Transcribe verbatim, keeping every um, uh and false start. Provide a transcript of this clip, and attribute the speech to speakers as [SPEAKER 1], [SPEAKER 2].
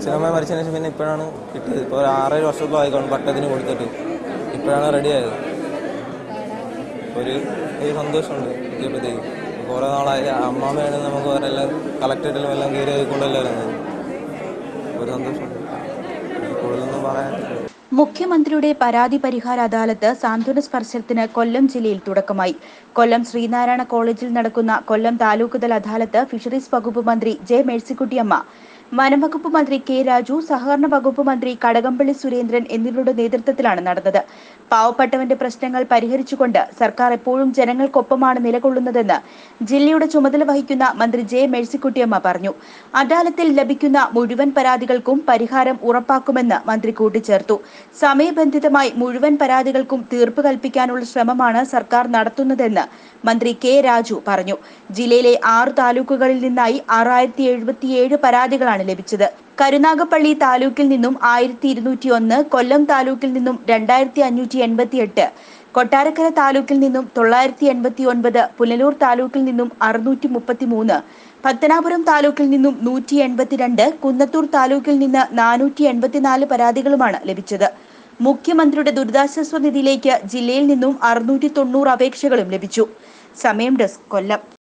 [SPEAKER 1] അച്ഛനമ്മ മരിച്ചതിന് ശേഷം പിന്നെ ഇപ്പോഴാണ് കിട്ടിയത്. ഇപ്പോൾ ഒരു ആറേഴ് വർഷത്തോളം ആയിക്കോളും പട്ടത്തിന് കൊടുത്തിട്ട്, ഇപ്പോഴാണ് റെഡിയായത്. ഒരു ഒരു സന്തോഷമുണ്ട് കിട്ടിയപ്പോഴത്തേക്കും. കുറേ നാളായി അമ്മാമ്മയാണ് നമുക്ക് എല്ലാം കളക്ടറേറ്റിലും എല്ലാം കയറി ആയിക്കൊണ്ടല്ലോ ഇരുന്നത്. ഒരു സന്തോഷമുണ്ട്, കൂടുതലൊന്നും പറയാൻ.
[SPEAKER 2] മുഖ്യമന്ത്രിയുടെ പരാതി പരിഹാര അദാലത്ത് സാന്ത്വന സ്പർശത്തിന് കൊല്ലം ജില്ലയിൽ തുടക്കമായി. കൊല്ലം ശ്രീനാരായണ കോളേജിൽ നടക്കുന്ന കൊല്ലം താലൂക്ക് തല അദാലത്ത് ഫിഷറീസ് വകുപ്പ് മന്ത്രി ജെ മേഴ്സിക്കുട്ടിയമ്മ, വനംവകുപ്പ് മന്ത്രി കെ രാജു, സഹകരണ വകുപ്പ് മന്ത്രി കടകംപള്ളി സുരേന്ദ്രൻ എന്നിവരുടെ നേതൃത്വത്തിലാണ് നടന്നത്. പാവപ്പെട്ടവന്റെ പ്രശ്നങ്ങൾ പരിഹരിച്ചുകൊണ്ട് സർക്കാർ എപ്പോഴും ജനങ്ങൾക്കൊപ്പമാണ് നിലകൊള്ളുന്നതെന്ന് ജില്ലയുടെ ചുമതല വഹിക്കുന്ന മന്ത്രി ജെ മേഴ്സിക്കുട്ടിയമ്മ പറഞ്ഞു. അദാലത്തിൽ ലഭിക്കുന്ന മുഴുവൻ പരാതികൾക്കും പരിഹാരം ഉറപ്പാക്കുമെന്ന് മന്ത്രി കൂട്ടിച്ചേർത്തു. സമയബന്ധിതമായി മുഴുവൻ പരാതികൾക്കും തീർപ്പ് കൽപ്പിക്കാനുള്ള ശ്രമമാണ് സർക്കാർ നടത്തുന്നതെന്ന് മന്ത്രി കെ രാജു പറഞ്ഞു. ജില്ലയിലെ ആറ് താലൂക്കുകളിൽ നിന്നായി ആറായിരത്തി എഴുപത്തിയേഴ് പരാതികളാണ് ലഭിച്ചത്. കരുനാഗപ്പള്ളി താലൂക്കിൽ നിന്നും ആയിരത്തി ഇരുന്നൂറ്റി ഒന്ന്, കൊല്ലം താലൂക്കിൽ നിന്നും രണ്ടായിരത്തി അഞ്ഞൂറ്റി എൺപത്തി എട്ട്, കൊട്ടാരക്കര താലൂക്കിൽ നിന്നും തൊള്ളായിരത്തി എൺപത്തി ഒൻപത്, പുനലൂർ താലൂക്കിൽ നിന്നും അറുന്നൂറ്റി മുപ്പത്തി മൂന്ന്, പത്തനാപുരം താലൂക്കിൽ നിന്നും നൂറ്റി എൺപത്തിരണ്ട്, കുന്നത്തൂർ താലൂക്കിൽ നിന്ന് നാനൂറ്റി എൺപത്തിനാല് പരാതികളുമാണ് ലഭിച്ചത്. മുഖ്യമന്ത്രിയുടെ ദുരിതാശ്വാസ നിധിയിലേക്ക് ജില്ലയിൽ നിന്നും അറുന്നൂറ്റി തൊണ്ണൂറ് അപേക്ഷകളും ലഭിച്ചു. സമയം ഡെസ്ക്, കൊല്ലം.